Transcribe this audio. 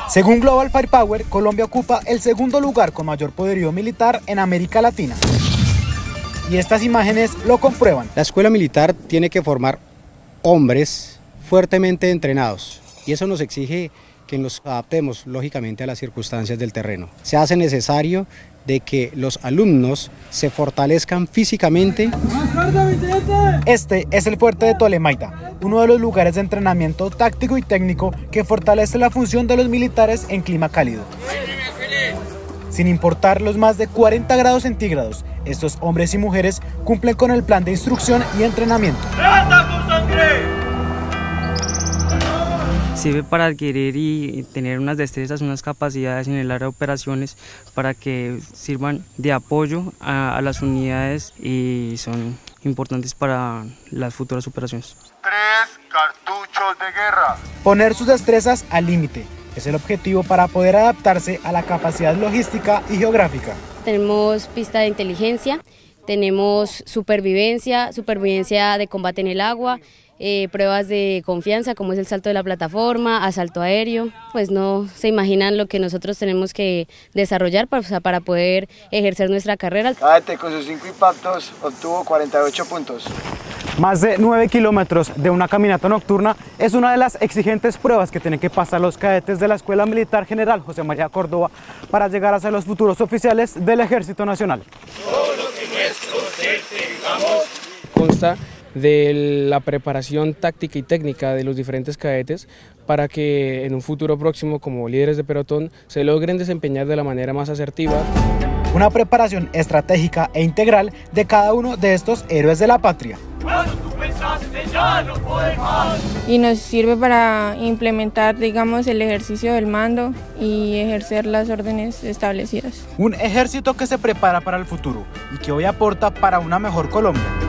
Según Global Firepower, Colombia ocupa el segundo lugar con mayor poderío militar en América Latina. Y estas imágenes lo comprueban. La escuela militar tiene que formar hombres fuertemente entrenados y eso nos exige que nos adaptemos lógicamente a las circunstancias del terreno. Se hace necesario de que los alumnos se fortalezcan físicamente. Este es el fuerte de Tolemaida, uno de los lugares de entrenamiento táctico y técnico que fortalece la función de los militares en clima cálido. Sin importar los más de 40 grados centígrados, estos hombres y mujeres cumplen con el plan de instrucción y entrenamiento. ¡Levanta con sangre! Sirve para adquirir y tener unas destrezas, unas capacidades en el área de operaciones para que sirvan de apoyo a las unidades y son importantes para las futuras operaciones. 3 cartuchos de guerra. Poner sus destrezas al límite es el objetivo para poder adaptarse a la capacidad logística y geográfica. Tenemos pista de inteligencia, tenemos supervivencia de combate en el agua, pruebas de confianza como es el salto de la plataforma, asalto aéreo. Pues no se imaginan lo que nosotros tenemos que desarrollar para poder ejercer nuestra carrera. Cadete con sus 5 impactos obtuvo 48 puntos. Más de 9 kilómetros de una caminata nocturna es una de las exigentes pruebas que tienen que pasar los cadetes de la Escuela Militar General José María Córdoba para llegar a ser los futuros oficiales del Ejército Nacional. Todo lo que nuestros seres tengamos consta de la preparación táctica y técnica de los diferentes cadetes para que en un futuro próximo, como líderes de pelotón, se logren desempeñar de la manera más asertiva. Una preparación estratégica e integral de cada uno de estos héroes de la patria. Cuando tú pensaste ya no puedes más. Y nos sirve para implementar, digamos, el ejercicio del mando y ejercer las órdenes establecidas. Un ejército que se prepara para el futuro y que hoy aporta para una mejor Colombia.